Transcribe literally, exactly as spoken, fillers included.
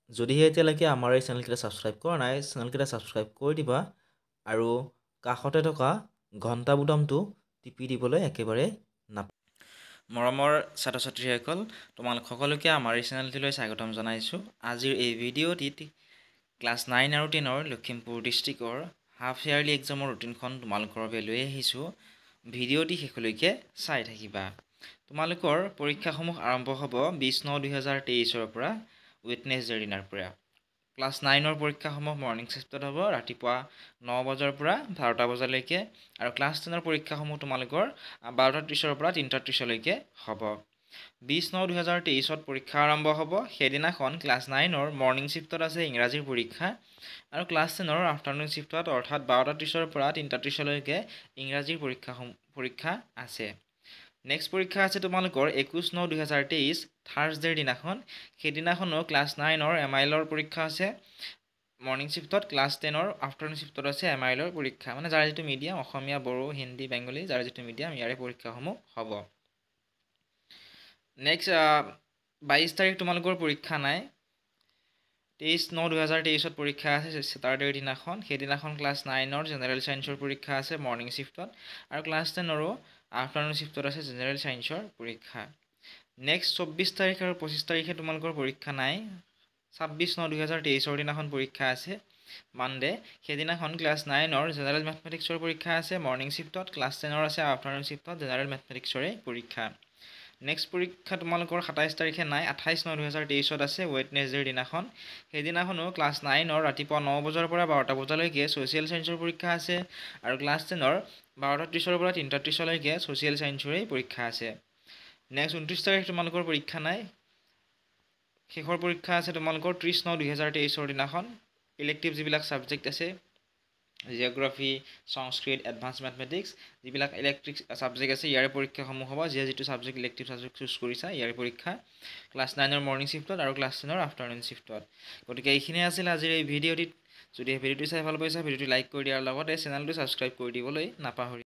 যদিহে এতিয়ালৈকে আমাৰ এই চেনেলকেইটা ছাবস্ক্ৰাইব কৰা নাই চেনেলকেইটা ছাবস্ক্ৰাইব কৰি দিবা আৰু কাষতে থকা ঘণ্টা বুটামটো টিপি দিবলৈ একেবাৰে নাপাহৰিবা। মৰমৰ ছাত্ৰ ছাত্ৰীসকল তোমালোক সকলোকে আমাৰ এই চেনেলটিলৈ স্বাগতম জনাইছোঁ। আজিৰ এই ভিডিঅ'টিত ক্লাছ নাইন আৰু টেনৰ লখিমপুৰ ডিষ্ট্ৰিক্টৰ হাফ ইয়াৰলি এক্সামৰ ৰুটিনখন তোমালোকৰ বাবে লৈ আহিছোঁ। ভিডিঅ'টি শেষলৈকে চাই থাকিবা। তোমালোকৰ পৰীক্ষাসমূহ আৰম্ভ হ'ব বিছ ন দুহেজাৰ তেইছৰ পৰা ৱেডনেছডেৰ দিনাৰ পৰা। ক্লাছ নাইনৰ পৰীক্ষাসমূহ মৰ্ণিং শিফ্টত হ'ব ৰাতিপুৱা ন বজাৰ পৰা বাৰটা বজালৈকে আৰু ক্লাছ টেনৰ পৰীক্ষাসমূহ তোমালোকৰ বাৰটা ত্ৰিছৰ পৰা তিনিটা ত্ৰিছলৈকে হ'ব। বিছ ন দুহেজাৰ তেইছত পৰীক্ষা আৰম্ভ হ'ব। সেইদিনাখন ক্লাছ নাইনৰ মৰ্ণিং শিফ্টত আছে ইংৰাজীৰ পৰীক্ষা আৰু ক্লাছ টেনৰ আফটাৰনুন শিফ্টত অৰ্থাৎ বাৰটা ত্ৰিছৰ পৰা তিনিটা ত্ৰিছলৈকে ইংৰাজীৰ পৰীক্ষা পৰীক্ষা আছে। নেক্সট পৰীক্ষা আছে তোমালোকৰ একৈছ ন দুহেজাৰ তেইছ থাৰ্ছডেৰ দিনাখন। সেইদিনাখনো ক্লাছ নাইনৰ এম আইলৰ পৰীক্ষা আছে মৰ্ণিং শিফ্টত, ক্লাছ টেনৰ আফটাৰনুন শিফ্টত আছে এম আইলৰ পৰীক্ষা, মানে যাৰ যিটো মিডিয়াম অসমীয়া, বড়ো, হিন্দী, বেংগলী যাৰ যিটো মিডিয়াম ইয়াৰে পৰীক্ষাসমূহ হ'ব। নেক্সট বাইছ তাৰিখ তোমালোকৰ পৰীক্ষা নাই। তেইছ ন দুহেজাৰ তেইছত পৰীক্ষা আছে ছেটাৰডেৰ দিনাখন। সেইদিনাখন ক্লাছ নাইনৰ জেনেৰেল ছায়েন্সৰ পৰীক্ষা আছে মৰ্ণিং শিফ্টত আৰু ক্লাছ টেনৰো আফটাৰনুন শিফ্টত আছে জেনেৰেল ছায়েন্সৰ পৰীক্ষা। নেক্সট চৌব্বিছ তাৰিখ আৰু পঁচিছ তাৰিখে তোমালোকৰ পৰীক্ষা নাই। ছাব্বিছ ন দুহেজাৰ তেইছৰ দিনাখন পৰীক্ষা আছে মানডে। সেইদিনাখন ক্লাছ নাইনৰ জেনেৰেল মেথমেটিক্সৰ পৰীক্ষা আছে মৰ্ণিং শিফ্টত, ক্লাছ টেনৰ আছে আফটাৰনুন শিফ্টত জেনেৰেল মেথমেটিক্সৰে পৰীক্ষা। নেক্সট পৰীক্ষা তোমালোকৰ সাতাইছ তাৰিখে নাই। আঠাইছ ন দুহেজাৰ তেইছত আছে ৱেডনেছডেৰ দিনাখন। সেইদিনাখনো ক্লাছ নাইনৰ ৰাতিপুৱা ন বজাৰ পৰা বাৰটা বজালৈকে ছ'চিয়েল ছায়েন্সৰ পৰীক্ষা আছে আৰু ক্লাছ টেনৰ বাৰটা ত্ৰিছৰ পৰা তিনিটা ত্ৰিছলৈকে ছ'চিয়েল ছায়েন্সৰে পৰীক্ষা আছে। নেক্সট ঊনত্ৰিছ তাৰিখ তোমালোকৰ পৰীক্ষা নাই। শেষৰ পৰীক্ষা আছে তোমালোকৰ ত্ৰিছ ন দুহেজাৰ তেইছৰ দিনাখন। ইলেক্টিভ যিবিলাক ছাবজেক্ট আছে জিঅ'গ্ৰাফী, সংস্কৃত, এডভান্স মেথমেটিক্স যিবিলাক ইলেক্ট্ৰিক ছাবজেক্ট আছে ইয়াৰে পৰীক্ষাসমূহ হ'ব। যিয়ে যিটো ছাবজেক্ট ইলেক্টিভ ছাবজেক্ট চুজ কৰিছা ইয়াৰে পৰীক্ষা ক্লাছ নাইনৰ মৰ্ণিং শিফ্টত আৰু ক্লাছ টেনৰ আফটাৰনুন শিফ্টত। গতিকে এইখিনিয়ে আছিল আজিৰ এই ভিডিঅ'টিত। যদি ভিডিঅ'টো চাই ভাল পাইছা ভিডিঅ'টো লাইক কৰি দিয়াৰ লগতে চেনেলটো ছাবস্ক্ৰাইব কৰি দিবলৈ নাপাহৰিবা।